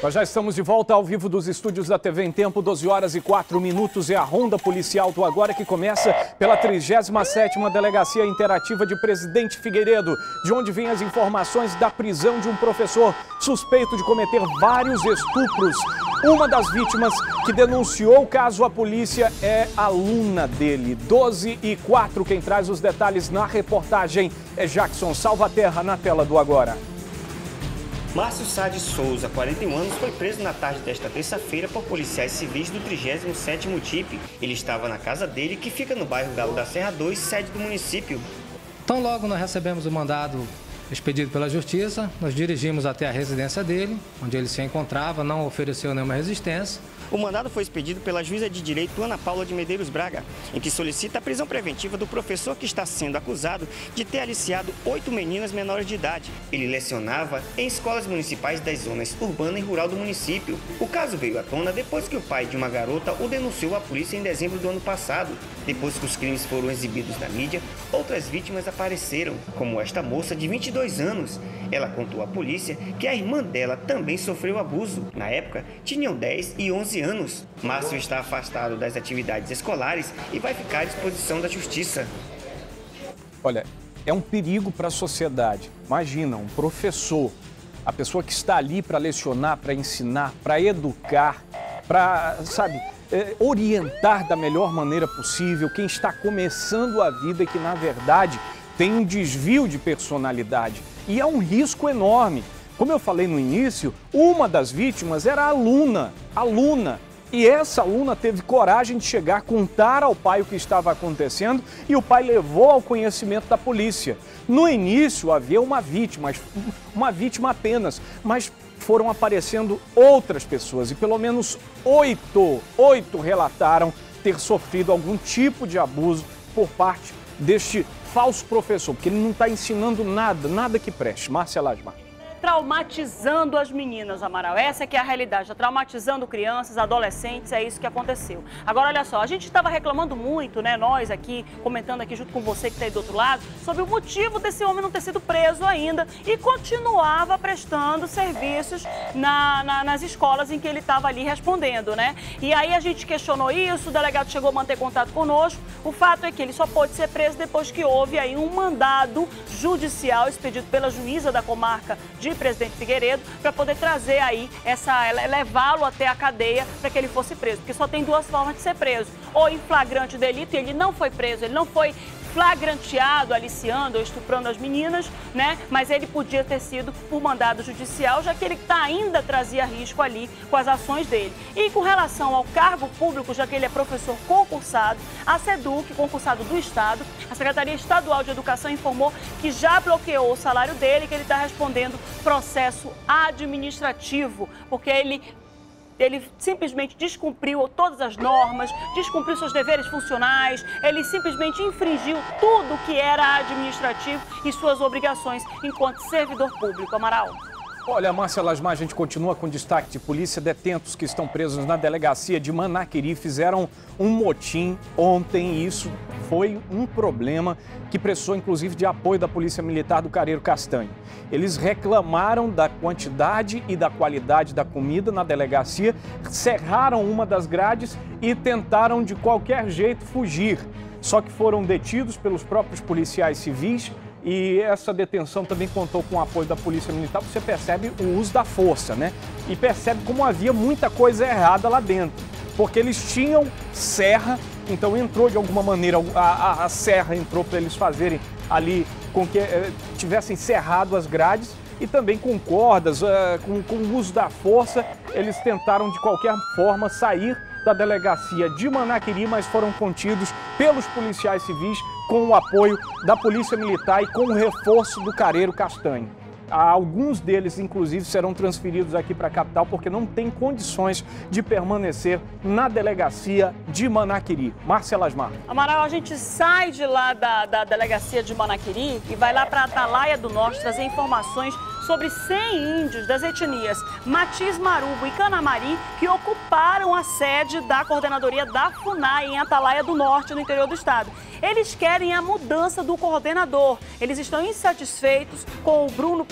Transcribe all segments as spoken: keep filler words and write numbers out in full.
Nós já estamos de volta ao vivo dos estúdios da T V em Tempo, doze horas e quatro minutos. É a Ronda Policial do Agora, que começa pela trigésima sétima Delegacia Interativa de Presidente Figueiredo, de onde vêm as informações da prisão de um professor suspeito de cometer vários estupros. Uma das vítimas que denunciou o caso à polícia é aluna dele. doze e quatro, quem traz os detalhes na reportagem é Jackson Salvaterra, na tela do Agora. Márcio Sá de Souza, quarenta e um anos, foi preso na tarde desta terça-feira por policiais civis do trigésimo sétimo T I P. Ele estava na casa dele, que fica no bairro Galo da Serra dois, sede do município. Então, logo nós recebemos o mandado expedido pela Justiça, nos dirigimos até a residência dele, onde ele se encontrava, não ofereceu nenhuma resistência. O mandado foi expedido pela juíza de direito Ana Paula de Medeiros Braga, em que solicita a prisão preventiva do professor que está sendo acusado de ter aliciado oito meninas menores de idade. Ele lecionava em escolas municipais das zonas urbana e rural do município. O caso veio à tona depois que o pai de uma garota o denunciou à polícia em dezembro do ano passado. Depois que os crimes foram exibidos na mídia, outras vítimas apareceram, como esta moça de vinte e dois anos. Ela contou à polícia que a irmã dela também sofreu abuso. Na época, tinham dez e onze anos. Márcio está afastado das atividades escolares e vai ficar à disposição da justiça. Olha, é um perigo para a sociedade. Imagina, um professor, a pessoa que está ali para lecionar, para ensinar, para educar, para, sabe, é, orientar da melhor maneira possível quem está começando a vida e que, na verdade, tem um desvio de personalidade. E é um risco enorme. Como eu falei no início, uma das vítimas era a aluna, aluna. E essa aluna teve coragem de chegar, contar ao pai o que estava acontecendo e o pai levou ao conhecimento da polícia. No início havia uma vítima, uma vítima apenas, mas foram aparecendo outras pessoas e pelo menos oito, oito relataram ter sofrido algum tipo de abuso por parte deste falso professor, porque ele não está ensinando nada, nada que preste. Márcia Lasmar. Traumatizando as meninas, Amaral. Essa é que é a realidade, está traumatizando crianças, adolescentes, é isso que aconteceu. Agora, olha só, a gente estava reclamando muito, né, nós aqui, comentando aqui junto com você que está aí do outro lado, sobre o motivo desse homem não ter sido preso ainda e continuava prestando serviços na, na, nas escolas em que ele estava ali respondendo, né? E aí a gente questionou isso, o delegado chegou a manter contato conosco. O fato é que ele só pôde ser preso depois que houve aí um mandado judicial expedido pela juíza da comarca de Presidente Figueiredo para poder trazer aí essa, levá-lo até a cadeia para que ele fosse preso, porque só tem duas formas de ser preso, ou em flagrante delito, e ele não foi preso, ele não foi flagranteado, aliciando ou estuprando as meninas, né? Mas ele podia ter sido por mandado judicial, já que ele tá, ainda trazia risco ali com as ações dele. E com relação ao cargo público, já que ele é professor concursado, a SEDUC, concursado do Estado, a Secretaria Estadual de Educação informou que já bloqueou o salário dele, que ele está respondendo processo administrativo, porque ele Ele simplesmente descumpriu todas as normas, descumpriu seus deveres funcionais, ele simplesmente infringiu tudo que era administrativo e suas obrigações enquanto servidor público. Amaral. Olha, Márcia Lasmar, a gente continua com destaque de polícia. Detentos que estão presos na delegacia de Manaquiri fizeram um motim ontem e isso foi um problema que precisou, inclusive, de apoio da Polícia Militar do Careiro Castanho. Eles reclamaram da quantidade e da qualidade da comida na delegacia, cerraram uma das grades e tentaram, de qualquer jeito, fugir. Só que foram detidos pelos próprios policiais civis. E essa detenção também contou com o apoio da Polícia Militar. Você percebe o uso da força, né? E percebe como havia muita coisa errada lá dentro. Porque eles tinham serra, então entrou de alguma maneira, a, a, a serra entrou para eles fazerem ali com que eh, tivessem cerrado as grades e também com cordas, eh, com, com o uso da força, eles tentaram de qualquer forma sair da delegacia de Manaquiri, mas foram contidos pelos policiais civis com o apoio da Polícia Militar e com o reforço do Careiro Castanho. Alguns deles, inclusive, serão transferidos aqui para a capital porque não tem condições de permanecer na delegacia de Manaquiri. Márcia Lasmar. Amaral, a gente sai de lá da, da delegacia de Manaquiri e vai lá para Atalaia do Norte trazer informações sobre cem índios das etnias Matiz, Marubo e Canamari que ocuparam a sede da coordenadoria da FUNAI em Atalaia do Norte, no interior do estado. Eles querem a mudança do coordenador. Eles estão insatisfeitos com o Bruno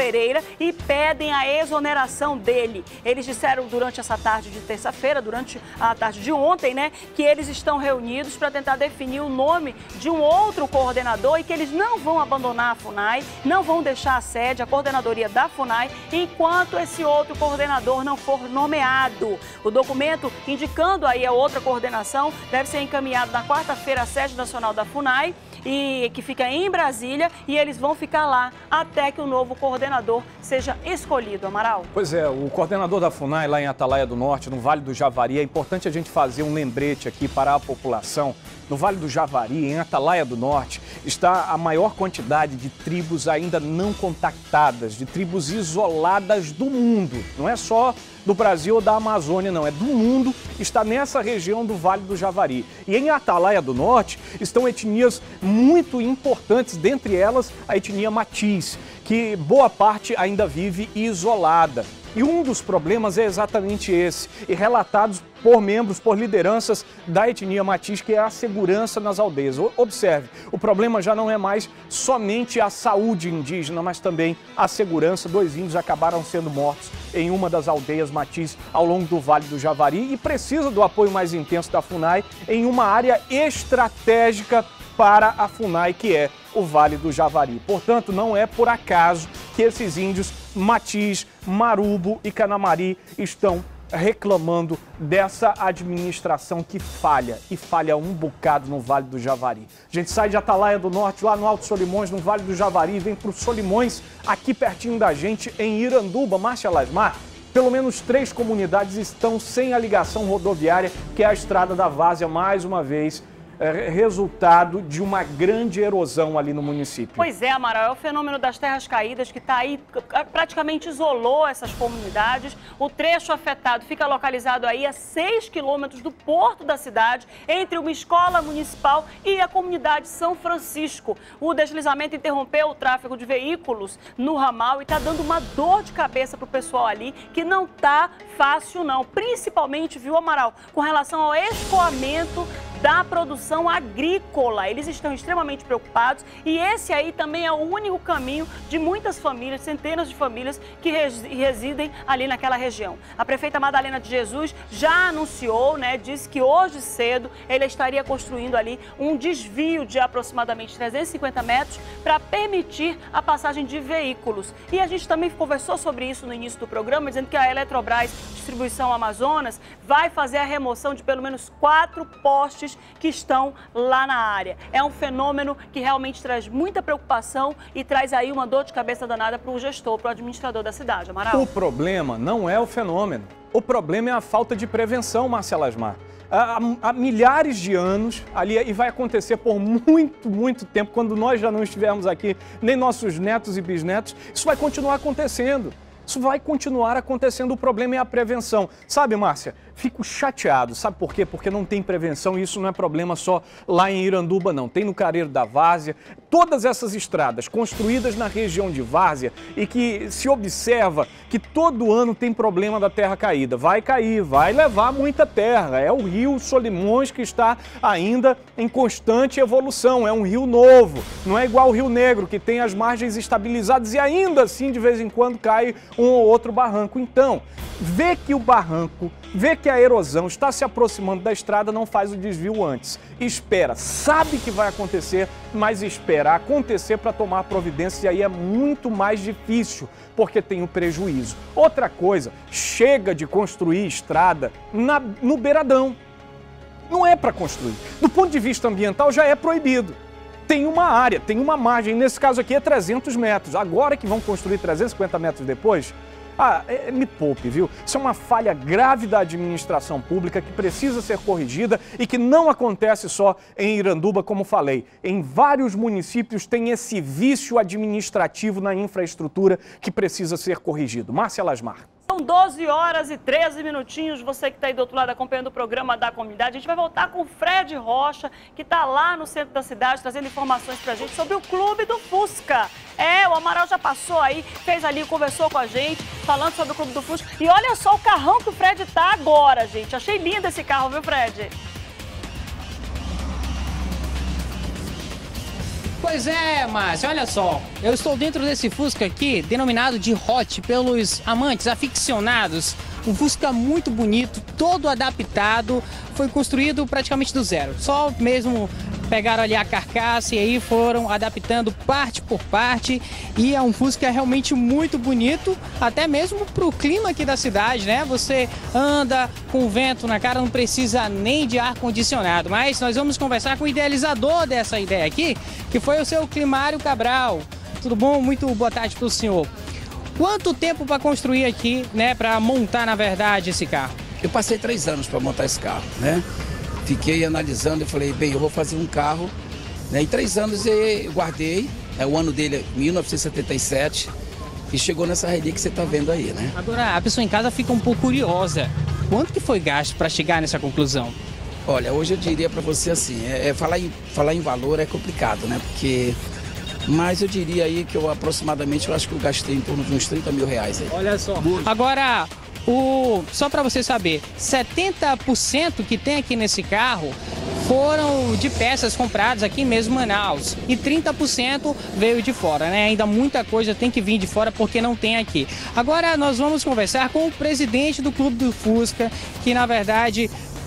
Pereira e pedem a exoneração dele. Eles disseram durante essa tarde de terça-feira, durante a tarde de ontem, né, que eles estão reunidos para tentar definir o nome de um outro coordenador e que eles não vão abandonar a FUNAI, não vão deixar a sede, a coordenadoria da FUNAI, enquanto esse outro coordenador não for nomeado. O documento indicando aí a outra coordenação deve ser encaminhado na quarta-feira à sede nacional da FUNAI, e que fica em Brasília, e eles vão ficar lá até que o novo coordenador seja escolhido, Amaral. Pois é, o coordenador da FUNAI lá em Atalaia do Norte, no Vale do Javari, é importante a gente fazer um lembrete aqui para a população. No Vale do Javari, em Atalaia do Norte, está a maior quantidade de tribos ainda não contactadas, de tribos isoladas do mundo. Não é só do Brasil ou da Amazônia, não. É do mundo, está nessa região do Vale do Javari. E em Atalaia do Norte estão etnias muito importantes, dentre elas a etnia Matiz, que boa parte ainda vive isolada. E um dos problemas é exatamente esse, e relatados por membros, por lideranças da etnia Matiz, que é a segurança nas aldeias. Observe, o problema já não é mais somente a saúde indígena, mas também a segurança. Dois índios acabaram sendo mortos em uma das aldeias Matiz ao longo do Vale do Javari e precisa do apoio mais intenso da FUNAI em uma área estratégica para a FUNAI, que é o Vale do Javari. Portanto, não é por acaso que esses índios Matiz, Marubo e Canamari estão reclamando dessa administração que falha, e falha um bocado no Vale do Javari. A gente sai de Atalaia do Norte, lá no Alto Solimões, no Vale do Javari, e vem para o Solimões, aqui pertinho da gente, em Iranduba. Márcia Lasmar, pelo menos três comunidades estão sem a ligação rodoviária, que é a Estrada da Várzea, mais uma vez, é resultado de uma grande erosão ali no município. Pois é, Amaral, é o fenômeno das terras caídas que está aí, praticamente isolou essas comunidades. O trecho afetado fica localizado aí a seis quilômetros do porto da cidade, entre uma escola municipal e a comunidade São Francisco. O deslizamento interrompeu o tráfego de veículos no ramal e está dando uma dor de cabeça para o pessoal ali, que não está fácil não, principalmente, viu, Amaral, com relação ao escoamento da produção agrícola. Eles estão extremamente preocupados e esse aí também é o único caminho de muitas famílias, centenas de famílias que residem ali naquela região. A prefeita Madalena de Jesus já anunciou, né, disse que hoje cedo ele estaria construindo ali um desvio de aproximadamente trezentos e cinquenta metros para permitir a passagem de veículos. E a gente também conversou sobre isso no início do programa, dizendo que a Eletrobras Distribuição Amazonas vai fazer a remoção de pelo menos quatro postes que estão lá na área. É um fenômeno que realmente traz muita preocupação e traz aí uma dor de cabeça danada para o gestor, para o administrador da cidade. Amaral. O problema não é o fenômeno. O problema é a falta de prevenção, Márcia Lasmar. Há, há milhares de anos, ali, e vai acontecer por muito, muito tempo, quando nós já não estivermos aqui, nem nossos netos e bisnetos, isso vai continuar acontecendo. Isso vai continuar acontecendo, o problema é a prevenção. Sabe, Márcia, fico chateado, sabe por quê? Porque não tem prevenção e isso não é problema só lá em Iranduba, não. Tem no Careiro da Várzea, todas essas estradas construídas na região de Várzea e que se observa que todo ano tem problema da terra caída. Vai cair, vai levar muita terra. É o rio Solimões que está ainda em constante evolução, é um rio novo. Não é igual o Rio Negro, que tem as margens estabilizadas e ainda assim de vez em quando cai um ou outro barranco. Então, vê que o barranco, vê que a erosão está se aproximando da estrada, não faz o desvio antes. Espera, sabe que vai acontecer, mas espera acontecer para tomar providência, e aí é muito mais difícil, porque tem o prejuízo. Outra coisa, chega de construir estrada na, no beiradão. Não é para construir. Do ponto de vista ambiental já é proibido. Tem uma área, tem uma margem, nesse caso aqui é trezentos metros. Agora que vão construir trezentos e cinquenta metros depois, ah, é, me poupe, viu? Isso é uma falha grave da administração pública que precisa ser corrigida e que não acontece só em Iranduba, como falei. Em vários municípios tem esse vício administrativo na infraestrutura que precisa ser corrigido. Márcia Lasmar. São doze horas e treze minutinhos, você que está aí do outro lado acompanhando o programa da comunidade. A gente vai voltar com o Fred Rocha, que está lá no centro da cidade, trazendo informações para a gente sobre o Clube do Fusca. É, o Amaral já passou aí, fez ali, conversou com a gente, falando sobre o Clube do Fusca. E olha só o carrão que o Fred tá agora, gente. Achei lindo esse carro, viu, Fred? Pois é, Márcio, olha só, eu estou dentro desse Fusca aqui, denominado de Hot pelos amantes, aficionados. Um Fusca muito bonito, todo adaptado, foi construído praticamente do zero. Só mesmo pegaram ali a carcaça e aí foram adaptando parte por parte. E é um Fusca realmente muito bonito, até mesmo para o clima aqui da cidade, né? Você anda com vento na cara, não precisa nem de ar-condicionado. Mas nós vamos conversar com o idealizador dessa ideia aqui, que foi o seu Climário Cabral. Tudo bom? Muito boa tarde para o senhor. Quanto tempo para construir aqui, né, para montar, na verdade, esse carro? Eu passei três anos para montar esse carro, né? Fiquei analisando e falei, bem, eu vou fazer um carro, né? Em três anos eu guardei, é, o ano dele é mil novecentos e setenta e sete e chegou nessa relíquia que você está vendo aí, né? Agora, a pessoa em casa fica um pouco curiosa. Quanto que foi gasto para chegar nessa conclusão? Olha, hoje eu diria para você assim, é, é, falar, em, falar em valor é complicado, né? Porque... Mas eu diria aí que eu aproximadamente, eu acho que eu gastei em torno de uns trinta mil reais aí. Olha só. Agora, o... só para você saber, setenta por cento que tem aqui nesse carro foram de peças compradas aqui mesmo em Manaus. E trinta por cento veio de fora, né? Ainda muita coisa tem que vir de fora porque não tem aqui. Agora nós vamos conversar com o presidente do Clube do Fusca, que na verdade...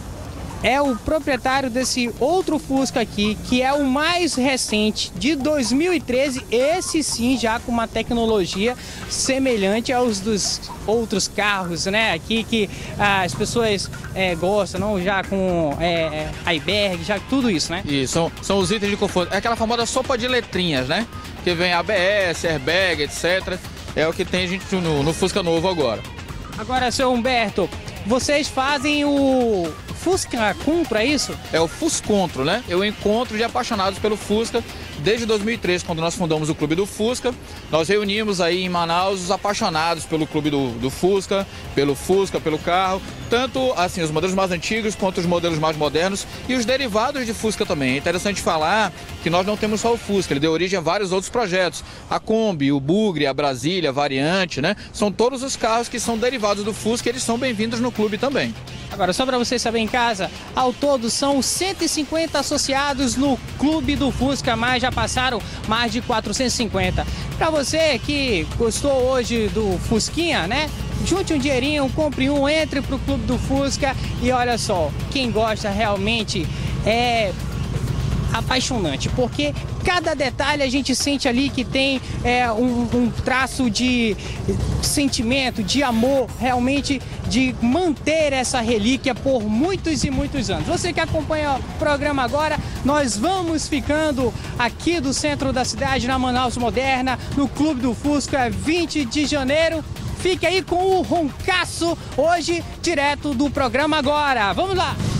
é o proprietário desse outro Fusca aqui, que é o mais recente, de dois mil e treze, esse sim já com uma tecnologia semelhante aos dos outros carros, né? Aqui que ah, as pessoas é, gostam, não? Já com é, airbag, já tudo isso, né? Isso, são, são os itens de conforto. É aquela famosa sopa de letrinhas, né? Que vem A B S, airbag, etcétera. É o que tem a gente no, no Fusca novo agora. Agora, seu Humberto, vocês fazem o Fusca Contro, é isso? É o Fuscontro, né? É o encontro de apaixonados pelo Fusca. Desde dois mil e três, quando nós fundamos o Clube do Fusca, nós reunimos aí em Manaus os apaixonados pelo Clube do, do Fusca, pelo Fusca, pelo carro, tanto assim os modelos mais antigos quanto os modelos mais modernos e os derivados de Fusca também. É interessante falar que nós não temos só o Fusca, ele deu origem a vários outros projetos. A Kombi, o Bugre, a Brasília, a Variante, né? São todos os carros que são derivados do Fusca e eles são bem-vindos no clube também. Agora, só para vocês saberem em casa, ao todo são cento e cinquenta associados no Clube do Fusca, mas já passaram mais de quatrocentos e cinquenta. Para você que gostou hoje do Fusquinha, né? Junte um dinheirinho, compre um, entre pro Clube do Fusca e olha só, quem gosta realmente é apaixonante, porque cada detalhe a gente sente ali que tem é, um, um traço de sentimento, de amor, realmente de manter essa relíquia por muitos e muitos anos. Você que acompanha o programa agora, nós vamos ficando aqui do centro da cidade, na Manaus Moderna, no Clube do Fusca, vinte de janeiro. Fique aí com o Roncaço, hoje direto do programa agora. Vamos lá!